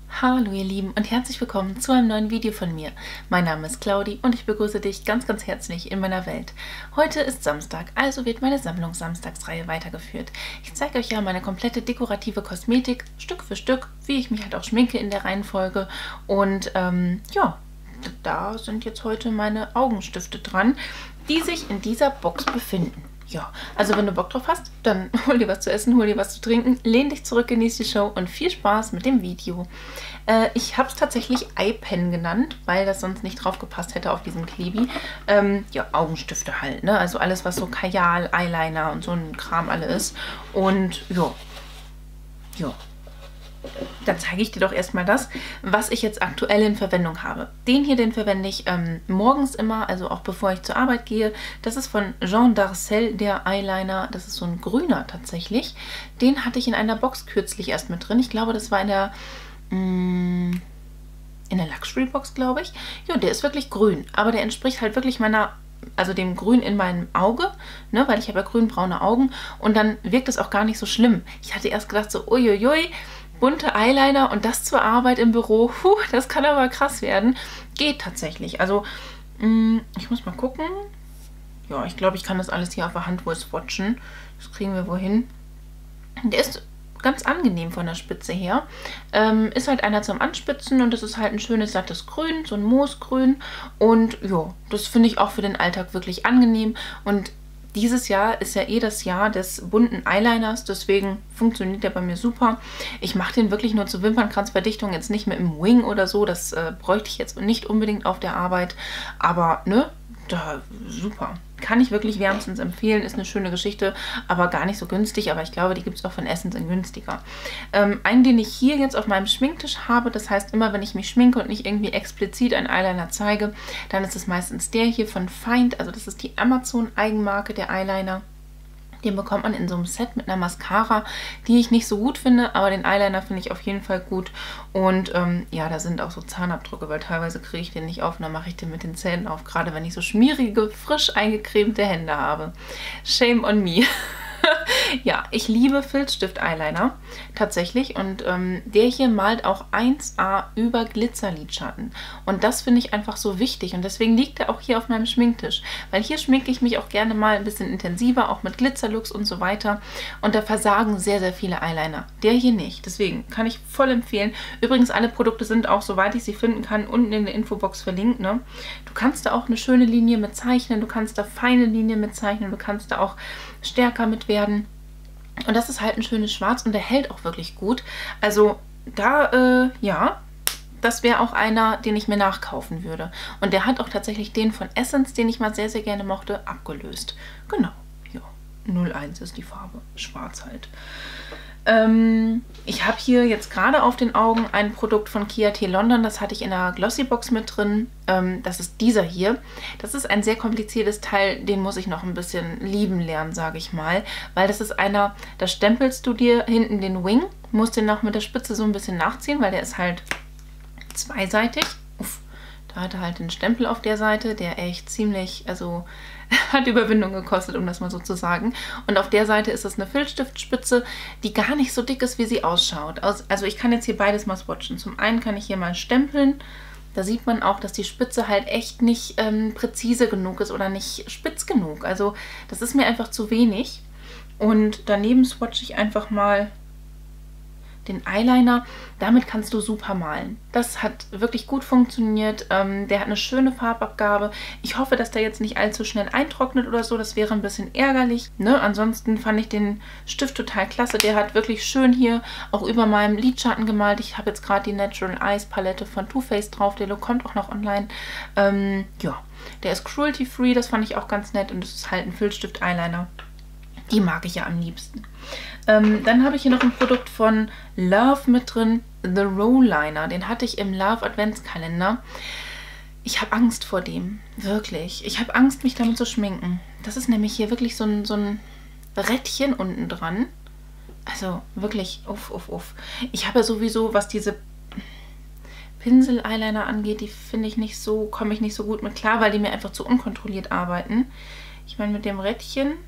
Hallo ihr Lieben und herzlich willkommen zu einem neuen Video von mir. Mein Name ist Claudi und ich begrüße dich ganz herzlich in meiner Welt. Heute ist Samstag, also wird meine Sammlungs-Samstagsreihe weitergeführt. Ich zeige euch ja meine komplette dekorative Kosmetik, Stück für Stück, wie ich mich halt auch schminke in der Reihenfolge. Und ja, da sind jetzt heute meine Augenstifte dran, die sich in dieser Box befinden. Ja, also wenn du Bock drauf hast, dann hol dir was zu essen, hol dir was zu trinken, lehn dich zurück, genieß die Show und viel Spaß mit dem Video. Ich habe es tatsächlich Eye-Pen genannt, weil das sonst nicht drauf gepasst hätte auf diesem Klebi. Ja, Augenstifte halt, ne? Also alles, was so Kajal, Eyeliner und so ein Kram alle ist. Und ja, dann zeige ich dir doch erstmal das, was ich jetzt aktuell in Verwendung habe. Den hier, den verwende ich morgens immer, also auch bevor ich zur Arbeit gehe. Das ist von Jean Darcel, der Eyeliner. Das ist so ein grüner tatsächlich. Den hatte ich in einer Box kürzlich erst mit drin. Ich glaube, das war in der Luxury Box, glaube ich. Ja, der ist wirklich grün, aber der entspricht halt wirklich meiner, also dem Grün in meinem Auge, ne, weil ich habe ja grün-braune Augen und dann wirkt es auch gar nicht so schlimm. Ich hatte erst gedacht so, uiuiui, bunte Eyeliner und das zur Arbeit im Büro, das kann aber krass werden. Geht tatsächlich. Also, ich muss mal gucken. Ja, ich glaube, ich kann das alles hier auf der Hand wohl swatchen. Das kriegen wir wohin. Der ist ganz angenehm von der Spitze her. Ist halt einer zum Anspitzen und das ist halt ein schönes, sattes Grün, so ein Moosgrün. Und ja, das finde ich auch für den Alltag wirklich angenehm. Und dieses Jahr ist ja eh das Jahr des bunten Eyeliners, deswegen funktioniert der bei mir super. Ich mache den wirklich nur zur Wimpernkranzverdichtung, jetzt nicht mit einem Wing oder so, das bräuchte ich jetzt nicht unbedingt auf der Arbeit, aber ne, da super. Kann ich wirklich wärmstens empfehlen, ist eine schöne Geschichte, aber gar nicht so günstig, aber ich glaube, die gibt es auch von Essence in günstiger. Einen, den ich hier jetzt auf meinem Schminktisch habe, das heißt, immer wenn ich mich schminke und nicht irgendwie explizit einen Eyeliner zeige, dann ist es meistens der hier von Find, also das ist die Amazon-Eigenmarke der Eyeliner. Den bekommt man in so einem Set mit einer Mascara, die ich nicht so gut finde, aber den Eyeliner finde ich auf jeden Fall gut. Und ja, da sind auch so Zahnabdrücke, weil teilweise kriege ich den nicht auf und dann mache ich den mit den Zähnen auf, gerade wenn ich so schmierige, frisch eingecremte Hände habe. Shame on me. Ja, ich liebe Filzstift-Eyeliner tatsächlich und der hier malt auch 1A über Glitzerlidschatten und das finde ich einfach so wichtig und deswegen liegt er auch hier auf meinem Schminktisch, weil hier schminke ich mich auch gerne mal ein bisschen intensiver, auch mit Glitzerlooks und so weiter und da versagen sehr viele Eyeliner. Der hier nicht, deswegen kann ich voll empfehlen. Übrigens, alle Produkte sind auch, soweit ich sie finden kann, unten in der Infobox verlinkt, ne? Du kannst da auch eine schöne Linie mit zeichnen, du kannst da feine Linien mit zeichnen, du kannst da auch stärker mit werden. Und das ist halt ein schönes Schwarz und der hält auch wirklich gut. Also da, ja, das wäre auch einer, den ich mir nachkaufen würde. Und der hat auch tatsächlich den von Essence, den ich mal sehr gerne mochte, abgelöst. Genau, ja, 01 ist die Farbe, schwarz halt. Ich habe hier jetzt gerade auf den Augen ein Produkt von Kia-T London, das hatte ich in der Glossy-Box mit drin. Das ist dieser hier. Das ist ein sehr kompliziertes Teil, den muss ich noch ein bisschen lieben lernen, sage ich mal. Weil das ist einer, da stempelst du dir hinten den Wing, musst den noch mit der Spitze so ein bisschen nachziehen, weil der ist halt zweiseitig. Uff, da hat er halt den Stempel auf der Seite, der echt ziemlich, also hat Überwindung gekostet, um das mal so zu sagen. Und auf der Seite ist es eine Filzstiftspitze, die gar nicht so dick ist, wie sie ausschaut. Also ich kann jetzt hier beides mal swatchen. Zum einen kann ich hier mal stempeln. Da sieht man auch, dass die Spitze halt echt nicht präzise genug ist oder nicht spitz genug. Also das ist mir einfach zu wenig. Und daneben swatche ich einfach mal den Eyeliner. Damit kannst du super malen. Das hat wirklich gut funktioniert. Der hat eine schöne Farbabgabe. Ich hoffe, dass der jetzt nicht allzu schnell eintrocknet oder so. Das wäre ein bisschen ärgerlich. Ne? Ansonsten fand ich den Stift total klasse. Der hat wirklich schön hier auch über meinem Lidschatten gemalt. Ich habe jetzt gerade die Natural Eyes Palette von Too Faced drauf. Der kommt auch noch online. Ja, der ist cruelty-free. Das fand ich auch ganz nett. Und das ist halt ein Filzstift-Eyeliner. Die mag ich ja am liebsten. Dann habe ich hier noch ein Produkt von Love mit drin, The Rolliner. Den hatte ich im Love Adventskalender. Ich habe Angst vor dem, wirklich. Ich habe Angst, mich damit zu schminken. Das ist nämlich hier wirklich so ein Rädchen unten dran. Also wirklich, uff. Ich habe ja sowieso, was diese Pinsel-Eyeliner angeht, die finde ich nicht so, komme ich nicht so gut mit klar, weil die mir einfach zu unkontrolliert arbeiten. Ich meine, mit dem Rädchen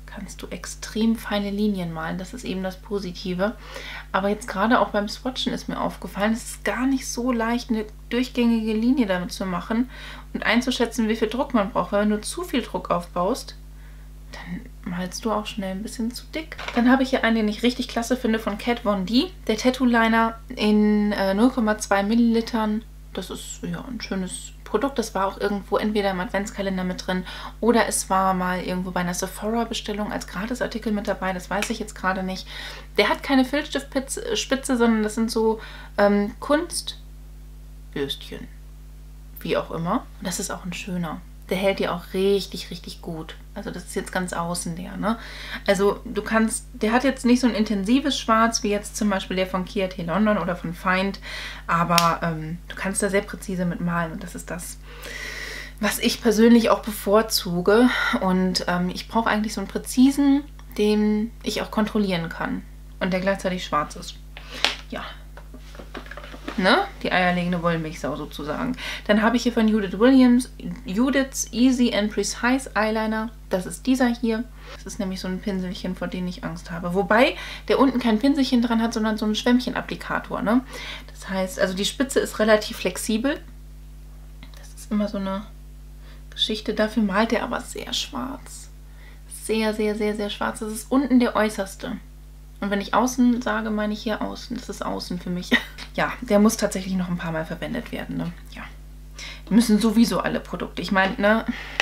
kannst du extrem feine Linien malen. Das ist eben das Positive. Aber jetzt gerade auch beim Swatchen ist mir aufgefallen, es ist gar nicht so leicht, eine durchgängige Linie damit zu machen und einzuschätzen, wie viel Druck man braucht. Weil wenn du zu viel Druck aufbaust, dann malst du auch schnell ein bisschen zu dick. Dann habe ich hier einen, den ich richtig klasse finde, von Kat Von D. Der Tattoo Liner in 0,2 Millilitern. Das ist ja ein schönes Produkt. Das war auch irgendwo entweder im Adventskalender mit drin oder es war mal irgendwo bei einer Sephora-Bestellung als Gratisartikel mit dabei. Das weiß ich jetzt gerade nicht. Der hat keine Filzstiftspitze, sondern das sind so Kunstbürstchen. Wie auch immer. Und das ist auch ein schöner. Der hält dir auch richtig, richtig gut. Also das ist jetzt ganz außen der, ne? Also du kannst, der hat jetzt nicht so ein intensives Schwarz, wie jetzt zum Beispiel der von Kia T London oder von Find, aber du kannst da sehr präzise mit malen und das ist das, was ich persönlich auch bevorzuge. Und ich brauche eigentlich so einen präzisen, den ich auch kontrollieren kann und der gleichzeitig schwarz ist. Ja. Ne? Die eierlegende Wollmilchsau sozusagen. Dann habe ich hier von Judith Williams Judith's Easy and Precise Eyeliner. Das ist dieser hier. Das ist nämlich so ein Pinselchen, vor dem ich Angst habe. Wobei der unten kein Pinselchen dran hat, sondern so einen Schwämmchen-Applikator. Ne? Das heißt, also die Spitze ist relativ flexibel. Das ist immer so eine Geschichte. Dafür malt er aber sehr schwarz. Sehr, sehr, sehr, sehr schwarz. Das ist unten der äußerste. Und wenn ich außen sage, meine ich hier außen. Das ist außen für mich. Ja, der muss tatsächlich noch ein paar Mal verwendet werden. Ne? Ja. Müssen sowieso alle Produkte. Ich meine, ne?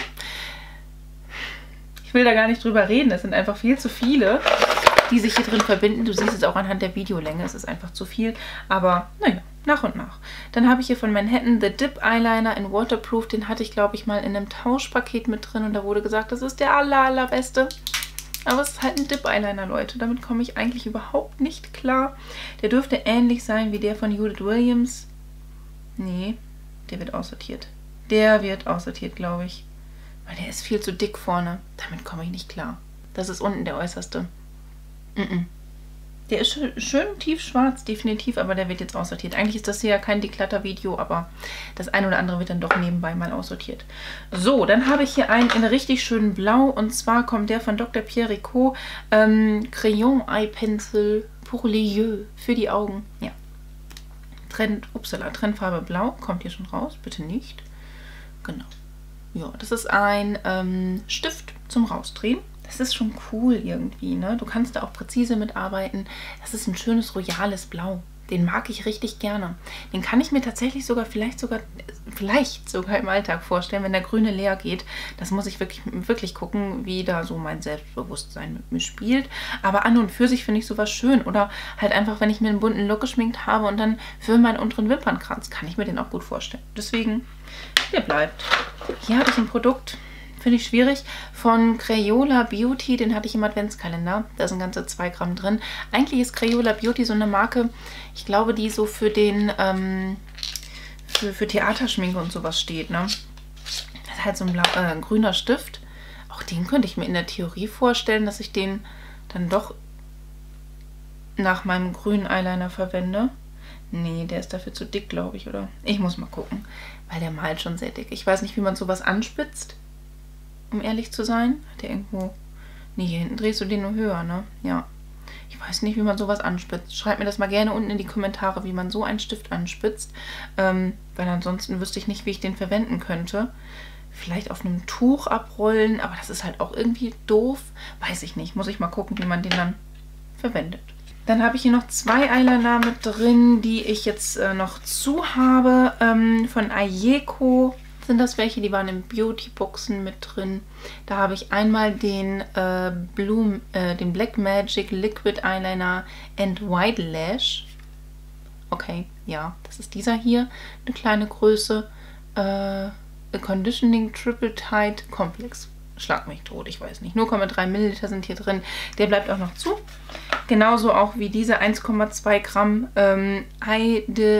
Ich will da gar nicht drüber reden. Es sind einfach viel zu viele, die sich hier drin verbinden. Du siehst es auch anhand der Videolänge. Es ist einfach zu viel. Aber naja, nach und nach. Dann habe ich hier von Manhattan The Dip Eyeliner in Waterproof. Den hatte ich, glaube ich, mal in einem Tauschpaket mit drin. Und da wurde gesagt, das ist der allerbeste. Aber es ist halt ein Dip-Eyeliner, Leute. Damit komme ich eigentlich überhaupt nicht klar. Der dürfte ähnlich sein wie der von Judith Williams. Nee, der wird aussortiert. Der wird aussortiert, glaube ich. Weil der ist viel zu dick vorne. Damit komme ich nicht klar. Das ist unten der äußerste. Der ist schön tiefschwarz, definitiv, aber der wird jetzt aussortiert. Eigentlich ist das hier ja kein Deklatter-Video, aber das eine oder andere wird dann doch nebenbei mal aussortiert. So, dann habe ich hier einen in richtig schönen Blau und zwar kommt der von Dr. Pierre Ricot Crayon Eye Pencil pour les yeux, für die Augen. Ja. Trendfarbe Blau, kommt hier schon raus, bitte nicht. Genau. Ja, das ist ein Stift zum Rausdrehen. Das ist schon cool irgendwie, ne? Du kannst da auch präzise mitarbeiten. Das ist ein schönes, royales Blau. Den mag ich richtig gerne. Den kann ich mir tatsächlich vielleicht sogar im Alltag vorstellen, wenn der Grüne leer geht. Das muss ich wirklich gucken, wie da so mein Selbstbewusstsein mit mir spielt. Aber an und für sich finde ich sowas schön. Oder halt einfach, wenn ich mir einen bunten Look geschminkt habe und dann für meinen unteren Wimpernkranz, kann ich mir den auch gut vorstellen. Deswegen, der bleibt. Hier habe ich ein Produkt. Finde ich schwierig. Von Crayola Beauty, den hatte ich im Adventskalender. Da sind ganze 2 Gramm drin. Eigentlich ist Crayola Beauty so eine Marke, ich glaube, die so für den für Theaterschminke und sowas steht. Ne? Das ist halt so ein grüner Stift. Auch den könnte ich mir in der Theorie vorstellen, dass ich den dann doch nach meinem grünen Eyeliner verwende. Nee, der ist dafür zu dick, glaube ich, oder? Ich muss mal gucken, weil der malt schon sehr dick. Ich weiß nicht, wie man sowas anspitzt. Um ehrlich zu sein, hat der irgendwo... Nee, hier hinten drehst du den nur höher, ne? Ja. Ich weiß nicht, wie man sowas anspitzt. Schreibt mir das mal gerne unten in die Kommentare, wie man so einen Stift anspitzt. Weil ansonsten wüsste ich nicht, wie ich den verwenden könnte. Vielleicht auf einem Tuch abrollen, aber das ist halt auch irgendwie doof. Weiß ich nicht. Muss ich mal gucken, wie man den dann verwendet. Dann habe ich hier noch 2 Eyeliner mit drin, die ich jetzt noch zu habe. Von Ayeko sind das welche, die waren in Beauty-Boxen mit drin. Da habe ich einmal den den Black Magic Liquid Eyeliner and White Lash. Okay, ja, das ist dieser hier. Eine kleine Größe. A Conditioning Triple Tight Complex. Schlag mich tot, ich weiß nicht. 0,3 Milliliter sind hier drin. Der bleibt auch noch zu. Genauso auch wie diese 1,2 Gramm I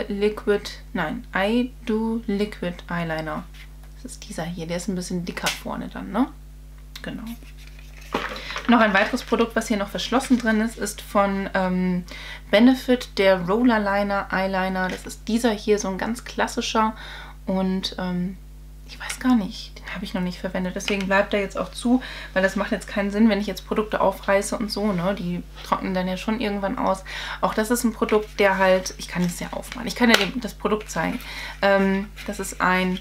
Do Liquid Eyeliner. Das ist dieser hier. Der ist ein bisschen dicker vorne dann, ne? Genau. Noch ein weiteres Produkt, was hier noch verschlossen drin ist, ist von Benefit, der Roller Liner Eyeliner. Das ist dieser hier, so ein ganz klassischer und Ich weiß gar nicht. Den habe ich noch nicht verwendet. Deswegen bleibt er jetzt auch zu, weil das macht jetzt keinen Sinn, wenn ich jetzt Produkte aufreiße und so, ne? Die trocknen dann ja schon irgendwann aus. Auch das ist ein Produkt, der halt... Ich kann es ja aufmachen. Ich kann ja das Produkt zeigen. Das ist ein...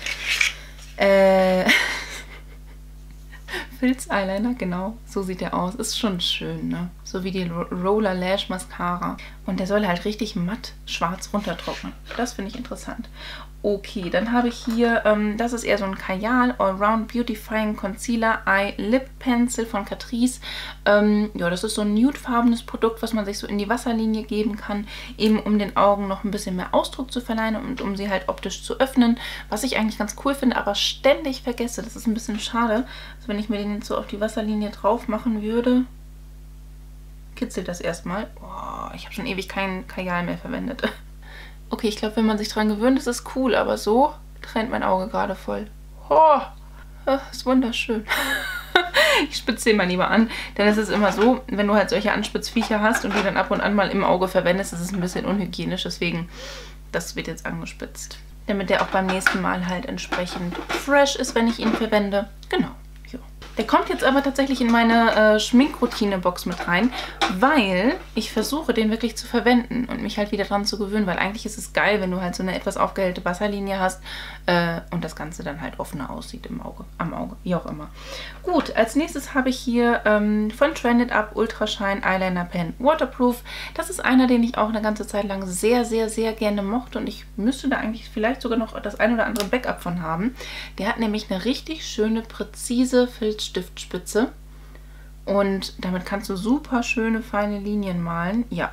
Filz-Eyeliner, genau. So sieht der aus. Ist schon schön, ne? So wie die Roller Lash Mascara. Und der soll halt richtig matt schwarz runtertrocknen. Das finde ich interessant. Okay, dann habe ich hier, das ist eher so ein Kajal Allround Beautifying Concealer Eye Lip Pencil von Catrice. Ja, das ist so ein nudefarbenes Produkt, was man sich so in die Wasserlinie geben kann, eben um den Augen noch ein bisschen mehr Ausdruck zu verleihen und um sie halt optisch zu öffnen, was ich eigentlich ganz cool finde, aber ständig vergesse. Das ist ein bisschen schade. Also wenn ich mir den jetzt so auf die Wasserlinie drauf machen würde, kitzelt das erstmal. Oh, ich habe schon ewig keinen Kajal mehr verwendet. Okay, ich glaube, wenn man sich dran gewöhnt, ist es cool, aber so trennt mein Auge gerade voll. Oh, ist wunderschön. Ich spitze den mal lieber an, denn es ist immer so, wenn du halt solche Anspitzviecher hast und die dann ab und an mal im Auge verwendest, ist es ein bisschen unhygienisch, deswegen, das wird jetzt angespitzt. Damit der auch beim nächsten Mal halt entsprechend fresh ist, wenn ich ihn verwende. Genau. Der kommt jetzt aber tatsächlich in meine Schminkroutine-Box mit rein, weil ich versuche, den wirklich zu verwenden und mich halt wieder dran zu gewöhnen, weil eigentlich ist es geil, wenn du halt so eine etwas aufgehellte Wasserlinie hast und das Ganze dann halt offener aussieht im Auge, am Auge, wie auch immer. Gut, als nächstes habe ich hier von Trended Up Ultra Shine Eyeliner Pen Waterproof. Das ist einer, den ich auch eine ganze Zeit lang sehr, sehr, sehr gerne mochte und ich müsste da eigentlich vielleicht sogar noch das ein oder andere Backup von haben. Der hat nämlich eine richtig schöne, präzise Filzstiftspitze und damit kannst du super schöne, feine Linien malen. Ja,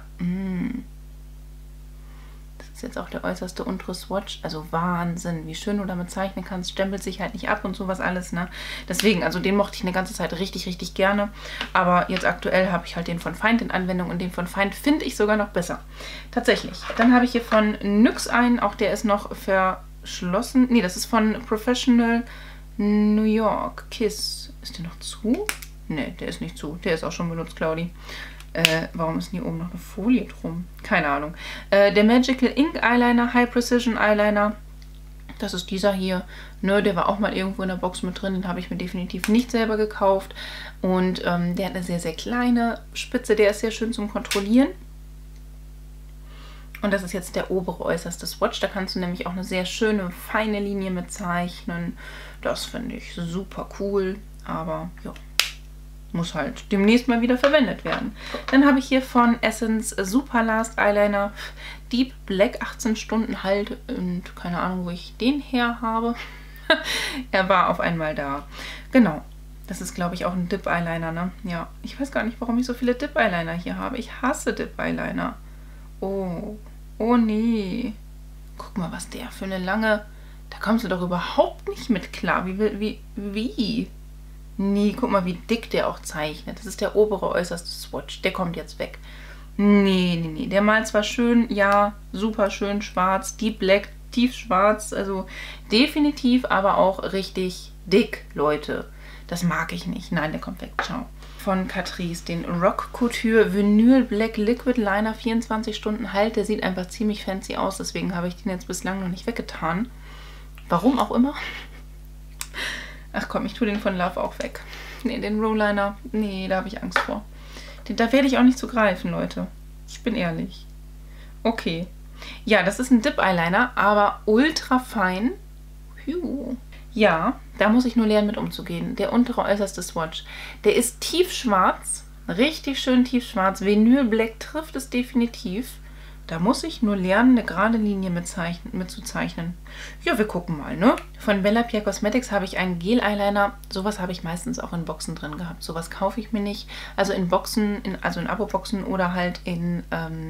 das ist jetzt auch der äußerste untere Swatch. Also Wahnsinn, wie schön du damit zeichnen kannst. Stempelt sich halt nicht ab und sowas alles, ne? Deswegen, also den mochte ich eine ganze Zeit richtig, richtig gerne. Aber jetzt aktuell habe ich halt den von Feind in Anwendung und den von Feind finde ich sogar noch besser. Tatsächlich. Dann habe ich hier von NYX einen, auch der ist noch verschlossen. Ne, das ist von Professional New York Kiss. Ist der noch zu? Ne, der ist nicht zu. Der ist auch schon benutzt, Claudi. Warum ist denn hier oben noch eine Folie drum? Keine Ahnung. Der Magical Ink Eyeliner, High Precision Eyeliner. Das ist dieser hier. Ne, der war auch mal irgendwo in der Box mit drin. Den habe ich mir definitiv nicht selber gekauft. Und der hat eine sehr, sehr kleine Spitze. Der ist sehr schön zum Kontrollieren. Und das ist jetzt der obere äußerste Swatch. Da kannst du nämlich auch eine sehr schöne, feine Linie mit zeichnen. Das finde ich super cool. Aber ja, muss halt demnächst mal wieder verwendet werden. Dann habe ich hier von Essence Super Last Eyeliner Deep Black 18 Stunden Halt. Und keine Ahnung, wo ich den her habe. Er war auf einmal da. Genau. Das ist, glaube ich, auch ein Dip Eyeliner, ne? Ja, ich weiß gar nicht, warum ich so viele Dip Eyeliner hier habe. Ich hasse Dip Eyeliner. Oh. Oh nee. Guck mal, was der für eine lange... Da kommst du doch überhaupt nicht mit klar. Wie? Nee, guck mal, wie dick der auch zeichnet. Das ist der obere äußerste Swatch. Der kommt jetzt weg. Nee. Der malt zwar schön, ja, super schön schwarz, Deep Black, tief schwarz. Also definitiv, aber auch richtig dick, Leute. Das mag ich nicht. Nein, der kommt weg. Ciao. Von Catrice, den Rock Couture Vinyl Black Liquid Liner 24 Stunden Halt. Der sieht einfach ziemlich fancy aus, deswegen habe ich den jetzt bislang noch nicht weggetan. Warum auch immer. Ach komm, ich tue den von Love auch weg. Nee, den Rolliner, nee, da habe ich Angst vor. Da werde ich auch nicht zu greifen, Leute. Ich bin ehrlich. Okay. Ja, das ist ein Dip Eyeliner, aber ultra fein. Ja, da muss ich nur lernen, mit umzugehen. Der untere äußerste Swatch. Der ist tiefschwarz. Richtig schön tiefschwarz. Vinyl Black trifft es definitiv. Da muss ich nur lernen, eine gerade Linie mitzuzeichnen. Ja, wir gucken mal, ne? Von Bella Pierre Cosmetics habe ich einen Gel-Eyeliner. Sowas habe ich meistens auch in Boxen drin gehabt. Sowas kaufe ich mir nicht. Also in Boxen, also in Abo-Boxen oder halt in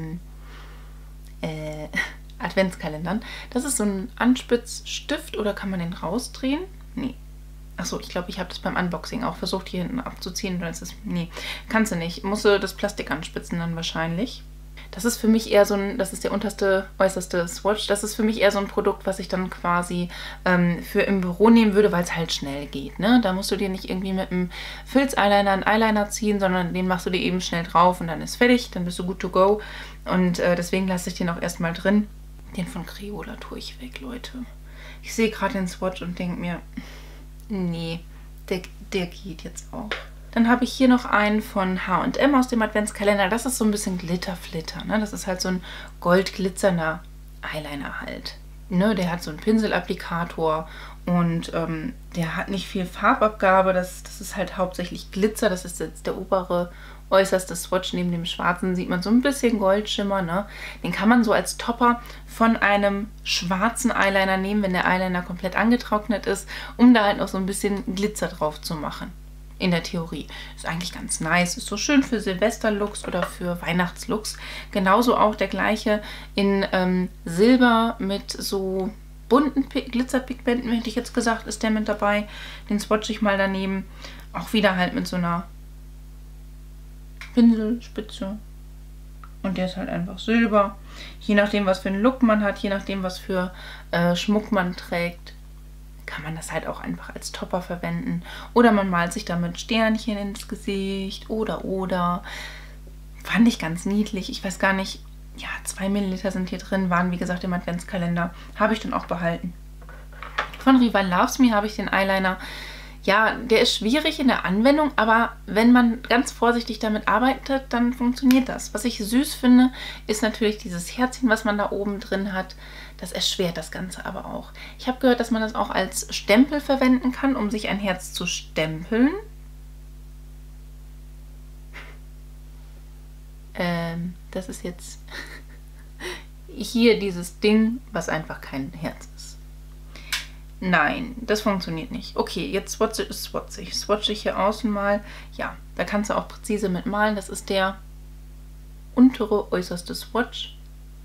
Adventskalendern. Das ist so ein Anspitzstift oder kann man den rausdrehen? Nee. Achso, ich glaube, ich habe das beim Unboxing auch versucht, hier hinten abzuziehen. Dann ist es, nee, kannst du nicht. Musst du das Plastik anspitzen dann wahrscheinlich. Das ist für mich eher so ein, das ist der unterste, äußerste Swatch. Das ist für mich eher so ein Produkt, was ich dann quasi für im Büro nehmen würde, weil es halt schnell geht. Ne? Da musst du dir nicht irgendwie mit einem Filz-Eyeliner einen Eyeliner ziehen, sondern den machst du dir eben schnell drauf und dann ist fertig. Dann bist du good to go. Und deswegen lasse ich den auch erstmal drin. Den von Crayola tue ich weg, Leute. Ich sehe gerade den Swatch und denke mir, nee, der geht jetzt auch. Dann habe ich hier noch einen von H&M aus dem Adventskalender. Das ist so ein bisschen Glitterflitter, ne? Das ist halt so ein goldglitzernder Eyeliner halt. Ne? Der hat so einen Pinselapplikator und der hat nicht viel Farbabgabe. Das ist halt hauptsächlich Glitzer. Das ist jetzt der obere, äußerste Swatch. Neben dem schwarzen sieht man so ein bisschen Goldschimmer. Ne? Den kann man so als Topper von einem schwarzen Eyeliner nehmen, wenn der Eyeliner komplett angetrocknet ist, um da halt noch so ein bisschen Glitzer drauf zu machen. In der Theorie. Ist eigentlich ganz nice. Ist so schön für Silvester-Looks oder für Weihnachtslooks. Genauso auch der gleiche in Silber mit so bunten Glitzerpigmenten, hätte ich jetzt gesagt, ist der mit dabei. Den swatche ich mal daneben. Auch wieder halt mit so einer Pinselspitze. Und der ist halt einfach Silber. Je nachdem, was für einen Look man hat, je nachdem, was für Schmuck man trägt, kann man das halt auch einfach als Topper verwenden. Oder man malt sich damit Sternchen ins Gesicht oder. Fand ich ganz niedlich. Ich weiß gar nicht, ja, 2 Milliliter sind hier drin, waren wie gesagt im Adventskalender. Habe ich dann auch behalten. Von Rival Loves Me habe ich den Eyeliner. Ja, der ist schwierig in der Anwendung, aber wenn man ganz vorsichtig damit arbeitet, dann funktioniert das. Was ich süß finde, ist natürlich dieses Herzchen, was man da oben drin hat. Das erschwert das Ganze aber auch. Ich habe gehört, dass man das auch als Stempel verwenden kann, um sich ein Herz zu stempeln. Das ist jetzt hier dieses Ding, was einfach kein Herz ist. Nein, das funktioniert nicht. Okay, jetzt swatche ich hier außen mal. Ja, da kannst du auch präzise mit malen. Das ist der untere, äußerste Swatch.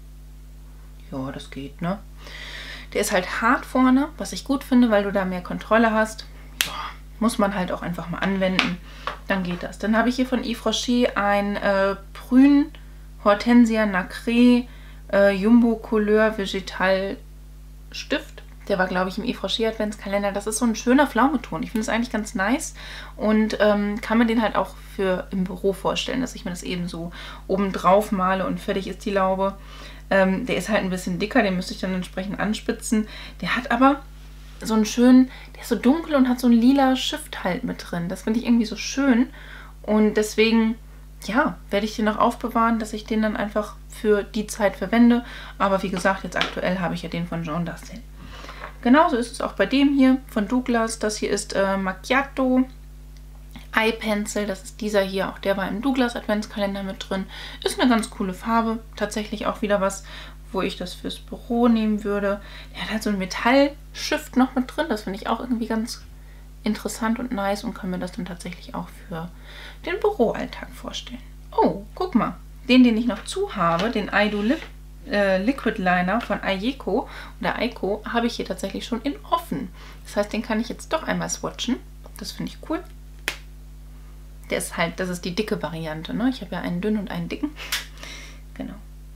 Ja, das geht, ne? Der ist halt hart vorne, was ich gut finde, weil du da mehr Kontrolle hast. Ja, muss man halt auch einfach mal anwenden. Dann geht das. Dann habe ich hier von Yves Rocher ein Prune Hortensia Nacré Jumbo Couleur Vegetal Stift. Der war, glaube ich, im Yves Rocher Adventskalender. Das ist so ein schöner Pflaumeton. Ich finde es eigentlich ganz nice und kann mir den halt auch für im Büro vorstellen, dass ich mir das eben so oben drauf male und fertig ist die Laube. Der ist halt ein bisschen dicker, den müsste ich dann entsprechend anspitzen. Der hat aber so einen schönen, der ist so dunkel und hat so einen lila Shift halt mit drin. Das finde ich irgendwie so schön und deswegen, ja, werde ich den noch aufbewahren, dass ich den dann einfach für die Zeit verwende. Aber wie gesagt, jetzt aktuell habe ich ja den von Jean Dassel. Genauso ist es auch bei dem hier von Douglas. Das hier ist Macchiato Eye Pencil. Das ist dieser hier. Auch der war im Douglas Adventskalender mit drin. Ist eine ganz coole Farbe. Tatsächlich auch wieder was, wo ich das fürs Büro nehmen würde. Der hat halt so ein Metallstift noch mit drin. Das finde ich auch irgendwie ganz interessant und nice und kann mir das dann tatsächlich auch für den Büroalltag vorstellen. Oh, guck mal. Den ich noch zu habe, den Eyedoo Liquid Liner von Aiko oder Aiko, habe ich hier tatsächlich schon in offen. Das heißt, den kann ich jetzt doch einmal swatchen. Das finde ich cool. Der ist halt, das ist die dicke Variante, ne? Ich habe ja einen dünnen und einen dicken. Genau.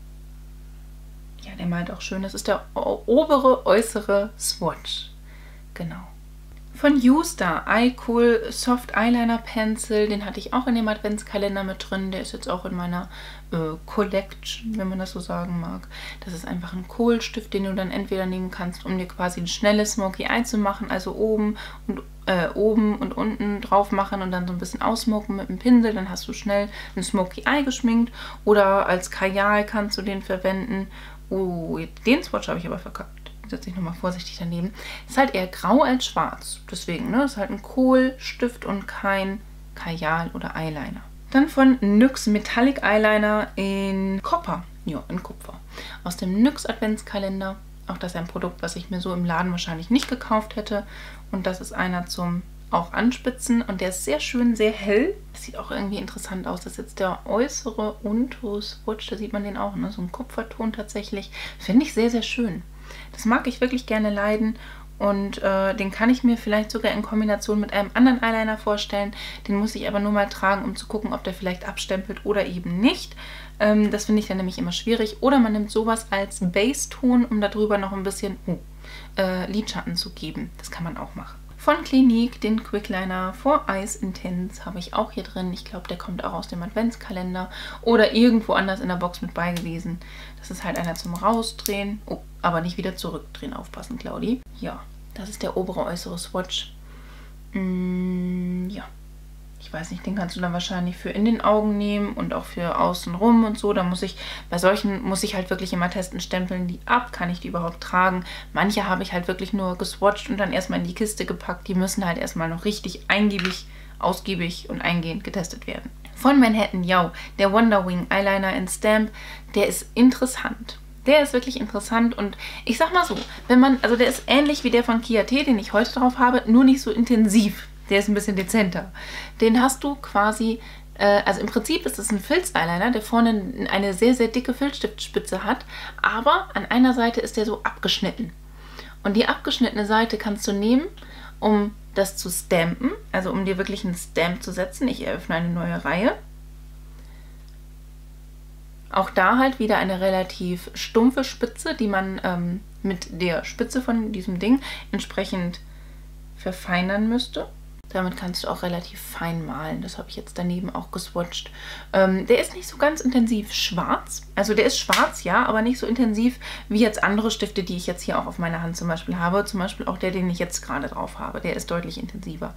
Ja, der malt auch schön. Das ist der obere, äußere Swatch. Genau. Von Youster iCool Soft Eyeliner Pencil, den hatte ich auch in dem Adventskalender mit drin. Der ist jetzt auch in meiner Collection, wenn man das so sagen mag. Das ist einfach ein Kohlstift, den du dann entweder nehmen kannst, um dir quasi ein schnelles Smoky Eye zu machen, also oben und unten drauf machen und dann so ein bisschen aussmoken mit dem Pinsel. Dann hast du schnell ein Smoky Eye geschminkt oder als Kajal kannst du den verwenden. Oh, den Swatch habe ich aber verkackt. Setze ich nochmal vorsichtig daneben. Ist halt eher grau als schwarz. Deswegen, ne? Ist halt ein Kohlstift und kein Kajal oder Eyeliner. Dann von NYX Metallic Eyeliner in Copper. Ja, in Kupfer. Aus dem NYX Adventskalender. Auch das ist ein Produkt, was ich mir so im Laden wahrscheinlich nicht gekauft hätte. Und das ist einer zum auch anspitzen. Und der ist sehr schön, sehr hell. Das sieht auch irgendwie interessant aus. Das ist jetzt der äußere untere Swatch. Da sieht man den auch, ne? So ein Kupferton tatsächlich. Finde ich sehr, sehr schön. Das mag ich wirklich gerne leiden und den kann ich mir vielleicht sogar in Kombination mit einem anderen Eyeliner vorstellen. Den muss ich aber nur mal tragen, um zu gucken, ob der vielleicht abstempelt oder eben nicht. Das finde ich dann nämlich immer schwierig. Oder man nimmt sowas als Base-Ton, um darüber noch ein bisschen Lidschatten zu geben. Das kann man auch machen. Von Clinique, den Quickliner for Eyes Intense, habe ich auch hier drin. Ich glaube, der kommt auch aus dem Adventskalender oder irgendwo anders in der Box mit bei gewesen. Das ist halt einer zum Rausdrehen. Oh, aber nicht wieder zurückdrehen. Aufpassen, Claudi. Ja, das ist der obere äußere Swatch. Ja. Ich weiß nicht, den kannst du dann wahrscheinlich für in den Augen nehmen und auch für außen rum und so. Da muss ich, bei solchen muss ich halt wirklich immer testen, stempeln die ab, kann ich die überhaupt tragen. Manche habe ich halt wirklich nur geswatcht und dann erstmal in die Kiste gepackt. Die müssen halt erstmal noch richtig ausgiebig und eingehend getestet werden. Von Manhattan, der Wonder Wing Eyeliner in Stamp, der ist interessant. Der ist wirklich interessant und ich sag mal so, also der ist ähnlich wie der von Kiehl'T, den ich heute drauf habe, nur nicht so intensiv. Der ist ein bisschen dezenter. Den hast du quasi, also im Prinzip ist es ein Filz-Eyeliner, der vorne eine sehr, sehr dicke Filzstiftspitze hat, aber an einer Seite ist der so abgeschnitten. Und die abgeschnittene Seite kannst du nehmen, um das zu stampen, also um dir wirklich einen Stamp zu setzen. Ich eröffne eine neue Reihe. Auch da halt wieder eine relativ stumpfe Spitze, die man mit der Spitze von diesem Ding entsprechend verfeinern müsste. Damit kannst du auch relativ fein malen. Das habe ich jetzt daneben auch geswatcht. Der ist nicht so ganz intensiv schwarz. Also der ist schwarz, ja, aber nicht so intensiv wie jetzt andere Stifte, die ich jetzt hier auch auf meiner Hand zum Beispiel habe. Zum Beispiel auch der, den ich jetzt gerade drauf habe. Der ist deutlich intensiver.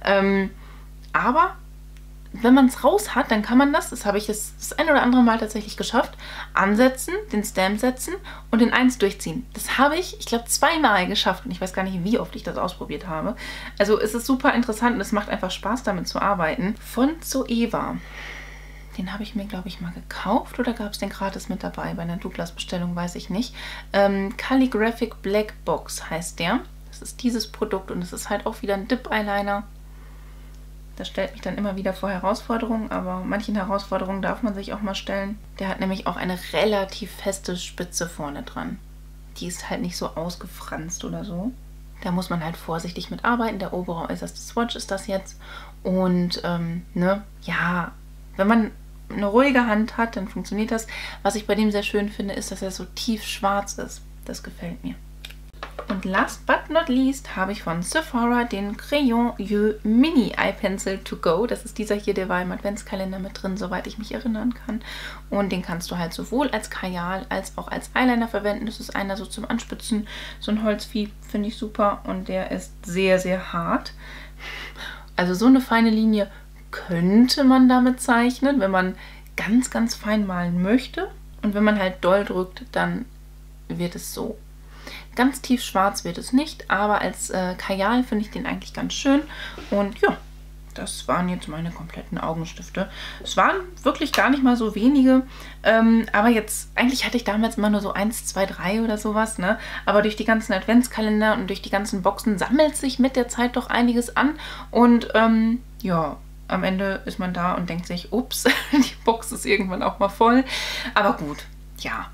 Aber wenn man es raus hat, dann kann man das habe ich das ein oder andere Mal tatsächlich geschafft, ansetzen, den Stamp setzen und den eins durchziehen. Das habe ich glaube, 2-mal geschafft und ich weiß gar nicht, wie oft ich das ausprobiert habe. Also es ist super interessant und es macht einfach Spaß, damit zu arbeiten. Von Zoeva. Den habe ich mir, glaube ich, mal gekauft oder gab es den gratis mit dabei? Bei einer Douglas-Bestellung, weiß ich nicht. Calligraphic Black Box heißt der. Das ist dieses Produkt und es ist halt auch wieder ein Dip-Eyeliner. Das stellt mich dann immer wieder vor Herausforderungen, aber manchen Herausforderungen darf man sich auch mal stellen. Der hat nämlich auch eine relativ feste Spitze vorne dran. Die ist halt nicht so ausgefranst oder so. Da muss man halt vorsichtig mit arbeiten. Der obere äußerste Swatch ist das jetzt. Und, ja, wenn man eine ruhige Hand hat, dann funktioniert das. Was ich bei dem sehr schön finde, ist, dass er so tief schwarz ist. Das gefällt mir. Und last but not least habe ich von Sephora den Crayon Yeux Mini Eye Pencil to Go. Das ist dieser hier, der war im Adventskalender mit drin, soweit ich mich erinnern kann. Und den kannst du halt sowohl als Kajal als auch als Eyeliner verwenden. Das ist einer so zum Anspitzen, so ein Holzvieh, finde ich super. Und der ist sehr, sehr hart. Also so eine feine Linie könnte man damit zeichnen, wenn man ganz, ganz fein malen möchte. Und wenn man halt doll drückt, dann wird es so. Ganz tief schwarz wird es nicht, aber als Kajal finde ich den eigentlich ganz schön. Und ja, das waren jetzt meine kompletten Augenstifte. Es waren wirklich gar nicht mal so wenige, aber jetzt, eigentlich hatte ich damals immer nur so 1, 2, 3 oder sowas, ne? Aber durch die ganzen Adventskalender und durch die ganzen Boxen sammelt sich mit der Zeit doch einiges an. Und ja, am Ende ist man da und denkt sich, ups, die Box ist irgendwann auch mal voll. Aber gut, ja.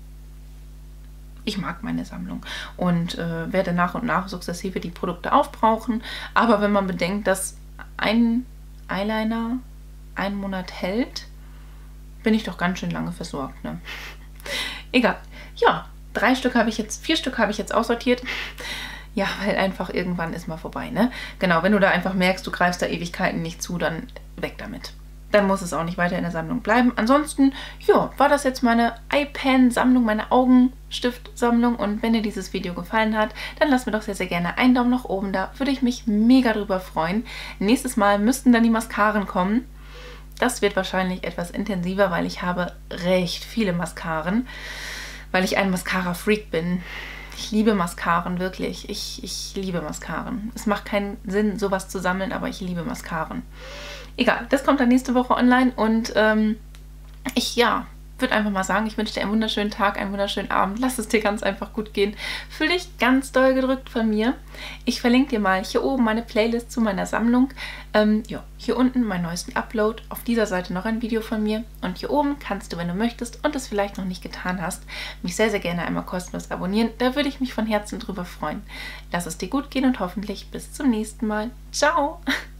Ich mag meine Sammlung und werde nach und nach sukzessive die Produkte aufbrauchen. Aber wenn man bedenkt, dass ein Eyeliner einen Monat hält, bin ich doch ganz schön lange versorgt, ne? Egal. Ja, 4 Stück habe ich jetzt aussortiert. Ja, weil einfach irgendwann ist mal vorbei, ne? Genau, wenn du da einfach merkst, du greifst da Ewigkeiten nicht zu, dann weg damit. Dann muss es auch nicht weiter in der Sammlung bleiben. Ansonsten, ja, war das jetzt meine Eye-Pen-Sammlung, meine Augenstift-Sammlung. Und wenn dir dieses Video gefallen hat, dann lass mir doch sehr, sehr gerne einen Daumen nach oben da. Würde ich mich mega drüber freuen. Nächstes Mal müssten dann die Mascaren kommen. Das wird wahrscheinlich etwas intensiver, weil ich habe recht viele Mascaren. Weil ich ein Mascara-Freak bin. Ich liebe Mascaren, wirklich. Ich liebe Mascaren. Es macht keinen Sinn, sowas zu sammeln, aber ich liebe Mascaren. Egal, das kommt dann nächste Woche online und ich würde einfach mal sagen, ich wünsche dir einen wunderschönen Tag, einen wunderschönen Abend. Lass es dir ganz einfach gut gehen. Fühl dich ganz doll gedrückt von mir. Ich verlinke dir mal hier oben meine Playlist zu meiner Sammlung. Hier unten meinen neuesten Upload. Auf dieser Seite noch ein Video von mir. Und hier oben kannst du, wenn du möchtest und es vielleicht noch nicht getan hast, mich sehr, sehr gerne einmal kostenlos abonnieren. Da würde ich mich von Herzen drüber freuen. Lass es dir gut gehen und hoffentlich bis zum nächsten Mal. Ciao!